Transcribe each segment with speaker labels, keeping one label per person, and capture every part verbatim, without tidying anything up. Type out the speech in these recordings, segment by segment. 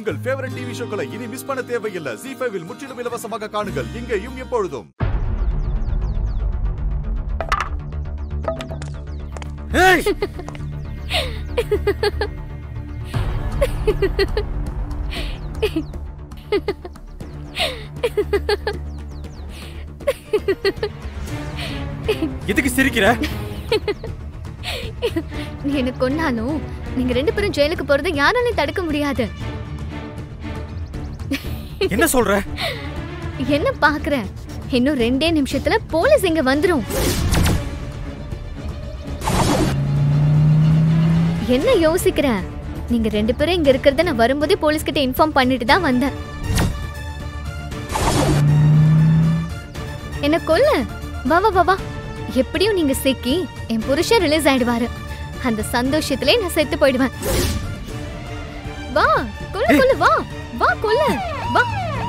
Speaker 1: உங்கள் favourite TV ஷோக்களை இனி miss பண்ண தேவையில்லை. ஜீ ஃபைவ் இல் முற்றிலும் இலவசமாக காணுங்கள். இங்கேயும் எப்பொழுதும்.
Speaker 2: ஏய் எதுக்கு சிரிக்கிற?
Speaker 3: நீ என்ன கொன்னாலும் நீங்க ரெண்டு பேரும் ஜெயிலுக்கு போறதை யாராலையும் தடுக்க முடியாது.
Speaker 2: என்ன சொல்ற?
Speaker 3: என்ன பாக்குற? இன்னும் ரெண்டே நிமிஷத்துல போலீஸ் இங்க வந்துரும். என்ன யோசிக்கிற? நீங்க ரெண்டு பேரும் இங்க இருக்கிறத நான் வரும்போதே போலீஸ் கிட்ட இன்ஃபார்ம் பண்ணிட்டு தான் வந்தேன். என்ன கொல்ல? வா வா வா வா. எப்படியும் நீங்க சிக்கி என் புருஷன் ரிலீஸ் ஆயிடுவாரு. அந்த சந்தோஷத்திலே நான் செத்து போயிடுவேன். வா கொல்ல கொல்ல வா வா கொல்ல வா.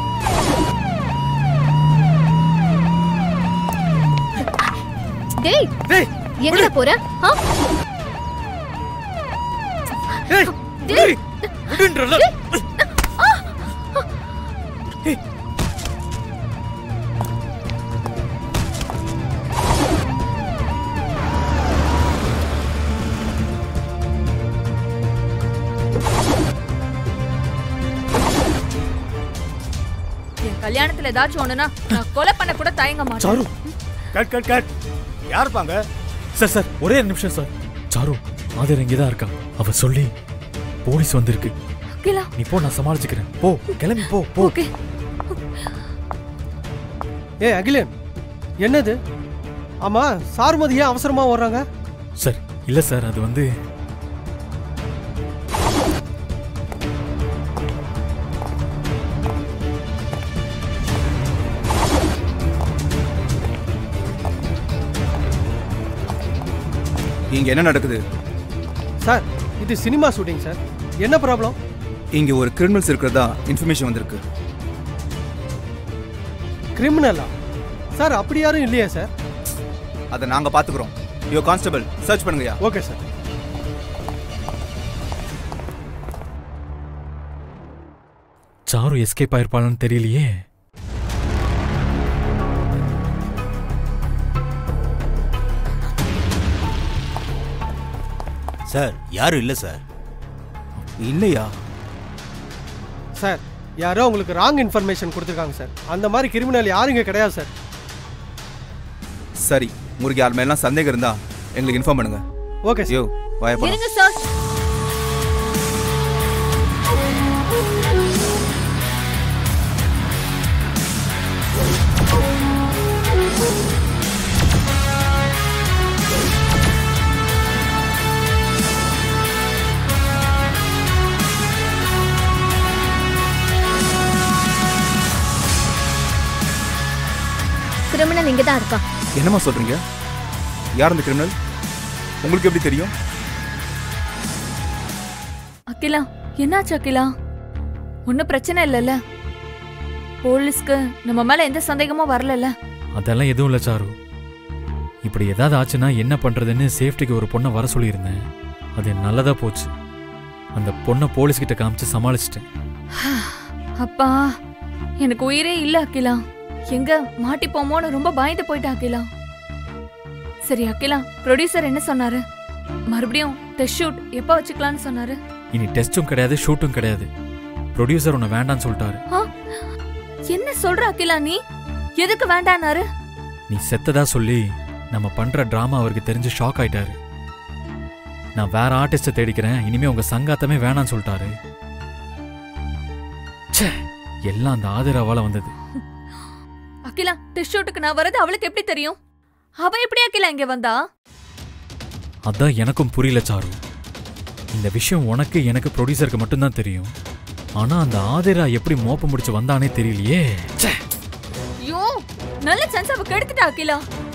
Speaker 3: டேய்
Speaker 2: டேய்
Speaker 3: எங்க போற? ஆ
Speaker 2: டேய் டேய் விடுன்றல. டேய்
Speaker 4: கல்யாணத்துல ஏதாச்சும் ஒண்ணுனா நான் கொலை பண்ண கூட தயங்க மாட்டேன்.
Speaker 2: Sir cut cut cut. யார் பாங்க? சார் சார் ஒரே நிமிஷம் சார். சாரு ஆதர் இங்கே தான் இருக்கா. அவ சொல்லி போலீஸ் வந்திருக்கு.
Speaker 4: அகிலா
Speaker 2: நீ போ, நான் சமாளிச்சுக்கிறேன். போ கிளம்பி போ போ.
Speaker 4: ஓகே.
Speaker 5: ஏ அகிலன், என்னது? ஆமா சாருமதி ஏன் அவசரமா வர்றாங்க?
Speaker 2: சார் இல்ல சார், அது வந்து
Speaker 6: இங்க என்ன நடக்குது?
Speaker 5: சார் இது சினிமா ஷூட்டிங் சார். என்ன ப்ராப்ளம்?
Speaker 6: இங்க ஒரு கிரிமினல்ஸ் இருக்கிறதா இன்ஃபர்மேஷன் வந்திருக்கு.
Speaker 5: கிரிமினலா? சார் அப்படி யாரும் இல்லையா சார்?
Speaker 6: அதை நாங்க பாத்துக்கிறோம். யோ கான்ஸ்டபிள் சர்ச் பண்ணுங்கயா.
Speaker 5: Okay sir.
Speaker 2: சாரு எஸ்கேப் ஆயிருப்பான்னு தெரியலையே.
Speaker 7: சார் யாரும் இல்லை சார்.
Speaker 6: இல்லையா?
Speaker 5: சார் யாரோ உங்களுக்கு ராங் இன்ஃபர்மேஷன் கொடுத்துருக்காங்க சார். அந்த மாதிரி கிரிமினல் யாரும் இங்கே கிடையாது சார்.
Speaker 6: சரி, உங்களுக்கு யார் மேலாம் சந்தேகம் இருந்தா எங்களுக்கு இன்ஃபார்ம் பண்ணுங்க.
Speaker 5: ஓகே
Speaker 6: யோ வாய போலாம்.
Speaker 4: இருங்க சார்.
Speaker 3: கிரிமினல் இங்க தான் இருக்கா.
Speaker 6: என்னமா சொல்றீங்க? யார் அந்த கிரிமினல்? உங்களுக்கு எப்படி தெரியும்?
Speaker 4: அகிலா என்னாச்சு அகிலா? ஒன்னும் பிரச்சனை இல்லைல்ல? போலீஸ்க்கு நம்ம மேல எந்த சந்தேகமும் வரல?
Speaker 2: அதெல்லாம் எதுவும் இல்லை சாரு. இப்படி ஏதாவது ஆச்சுன்னா என்ன பண்றதுன்னு சேஃப்டிக்கு ஒரு பொண்ணை வர சொல்லியிருந்தேன். அது நல்லதா போச்சு. அந்த பொண்ணை போலீஸ்கிட்ட காமிச்சு சமாளிச்சிட்டேன்.
Speaker 4: அப்பா எனக்கு உயிரே இல்ல அகிலா. எங்க மாட்டிப்போமோன்னு ரொம்ப பயந்து போயிட்டேன் அகிலா. சரி அகிலா, ப்ரொடியூசர் என்ன சொன்னாரு? மறுபடியும் டெஸ்ட் ஷூட் எப்ப வச்சுக்கலாம்னு சொன்னாரு?
Speaker 2: இனி டெஸ்டும் கிடையாது, ஷூட்டும் கிடையாது. ப்ரொடியூசர் உன்னை வேண்டான்னு சொல்லிட்டாரு.
Speaker 4: என்ன சொல்ற அகிலா நீ? எதுக்கு வேண்டானாரு?
Speaker 2: நீ செத்ததா சொல்லி நம்ம பண்ற டிராமா அவருக்கு தெரிஞ்சு ஷாக் ஆயிட்டாரு. நான் வேற ஆர்டிஸ்ட தேடிக்கிறேன், இனிமே உங்க சங்காத்தமே வேணான்னு சொல்லிட்டாரு. எல்லாம் அந்த ஆதிராவால வந்தது.
Speaker 4: அகிலா டெஸ்ட் ஷூட்டுக்கு நான் வரது அவளுக்கு எப்படி தெரியும்? அவ எப்படி அகிலா இங்க வந்தா?
Speaker 2: அதான் எனக்கும் புரியல சாரு. இந்த விஷயம் உனக்கு எனக்கு ப்ரொடியூசருக்கு மட்டும்தான் தெரியும். ஆனா அந்த ஆதிரா எப்படி மோப்ப முடிச்சு வந்தானே தெரியலையே.
Speaker 4: ஐயோ, நல்ல சான்ஸ் அவ கெடுத்துட்டா அகிலா.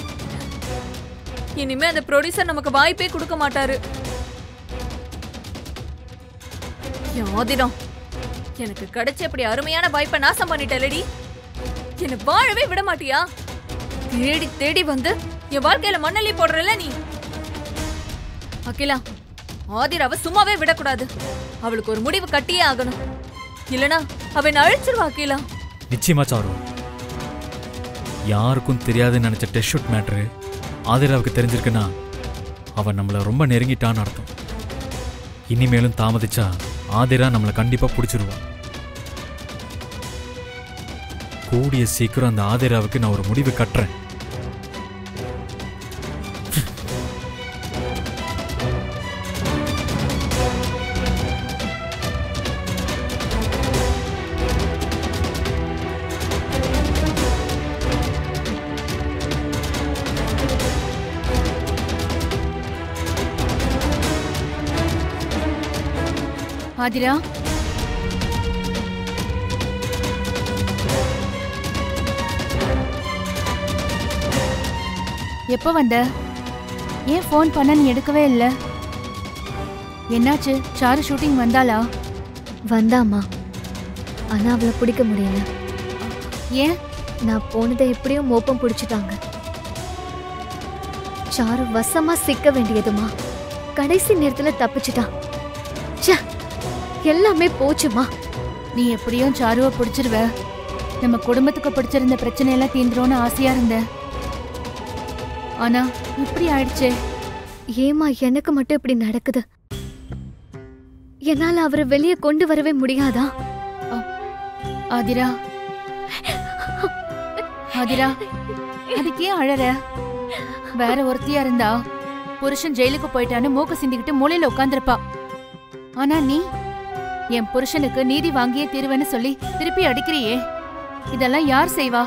Speaker 4: இனிமே அந்த ப்ரொடியூசர் நமக்கு வாய்ப்பே கொடுக்க மாட்டாரு. ஆதிரா, எனக்கு கிடைச்ச அப்படி அருமையான வாய்ப்பை நாசம் பண்ணிட்டலடி. என்ன வாழவே விட மாட்டியா? தேடி தேடி வந்து என் வாழ்க்கையில மண்ணள்ளி போடுறல நீ. அகிலா, ஆதிராவை சும்மாவே விடக்கூடாது. அவளுக்கு ஒரு முடிவு கட்டியே ஆகணும். இல்லனா அவன் அழிச்சிருவா அகிலா.
Speaker 2: நிச்சயமா சாரு. யாருக்கும் தெரியாதுன்னு நினைச்ச டெஸ்ட் ஷூட் மேட்ரு ஆதிராவுக்கு தெரிஞ்சிருக்குன்னா அவன் நம்மளை ரொம்ப நெருங்கிட்டான்னு அர்த்தம். இனிமேலும் தாமதிச்சா ஆதிரா நம்மளை கண்டிப்பா பிடிச்சிருவான். கூடிய சீக்கிரம் அந்த ஆதிராவுக்கு நான் ஒரு முடிவு கட்டுறேன்.
Speaker 8: ஆதிரா, எப்போ வந்த? ஏன் ஃபோன் பண்ண நீ எடுக்கவே இல்லை? என்னாச்சு? சாரு ஷூட்டிங் வந்தாளா?
Speaker 3: வந்தாமா, ஆனா அவளை பிடிக்க முடியல.
Speaker 8: ஏன்?
Speaker 3: நான் போனதை எப்படியும் மோப்பம் பிடிச்சிட்டாங்க. சாரு வசமா சிக்க வேண்டியதுமா, கடைசி நேரத்துல தப்பிச்சிட்டான். எல்லாமே போச்சுமா.
Speaker 8: நீ எப்படியும் சாருவை பிடிச்சிருவ. நம்ம குடும்பத்துக்கு பிடிச்சிருந்த பிரச்சனையெல்லாம் தீந்துரும்னு ஆசையா இருந்த. ஆனா இப்படி ஆயிடுச்சே.
Speaker 3: ஏமா எனக்கு மட்டும் இப்படி நடக்குது? என்னால அவரை வெளியே கொண்டு வரவே முடியாதா?
Speaker 8: ஆதிரா, ஆதிரா, அதுக்கே அழற? வேற ஒருத்தியா இருந்தா புருஷன் ஜெயிலுக்கு போயிட்டான்னு மூக்க சிந்திக்கிட்டு மூலையில உட்காந்துருப்பா. ஆனா நீ என் புருஷனுக்கு நீதி வாங்கியே தீருவேன்னு சொல்லி திருப்பி அடிக்கிறியே. இதெல்லாம் யார் செய்வா?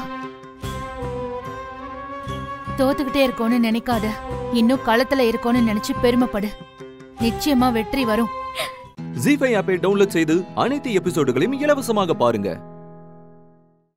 Speaker 8: தோத்துக்கிட்டே இருக்கோன்னு நினைக்காத. இன்னும் களத்துல இருக்கோன்னு நினைச்சு பெருமைப்படு. நிச்சயமா வெற்றி வரும்.
Speaker 9: ஜீ ஃபைவ் ஆப்பை டவுன்லோட் செய்து அனைத்து எபிசோடுகளையும் இலவசமாக பாருங்க.